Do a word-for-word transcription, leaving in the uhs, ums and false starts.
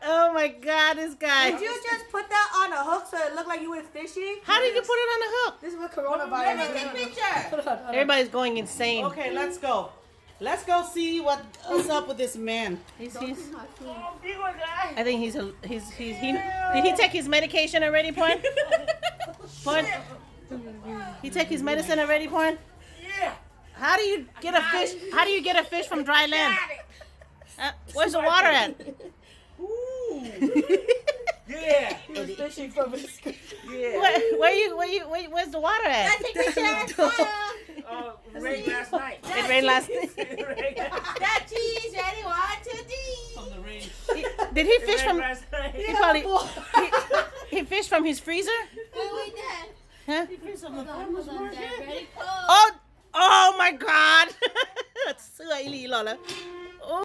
Oh my God, this guy. Did you just put that on a hook so it looked like you went fishing? How did you put it on the hook? This is what coronavirus Let me take a picture. Everybody's going insane. Okay, let's go. Let's go see what what's up with this man. He's, he's, I think he's a, he's he's he did he take his medication already, Porn? Porn? He take his medicine already, Porn? Yeah. How do you get a fish? How do you get a fish from dry land? Uh, where's the water at? Ooh. Yeah. He was fishing from his... Yeah. Where, where you where you where, where's the water at? Let's take pictures. Oh, it rained last night. It rained last night. It rained That cheese ready, one, two, three. from the rain. He- Did he fish from? last night. He probably he, he fished from his freezer. Oh, we did. Huh? Hold on, hold on, Dad. Ready? Oh. Oh, oh my God! Sữa ý lý rồi.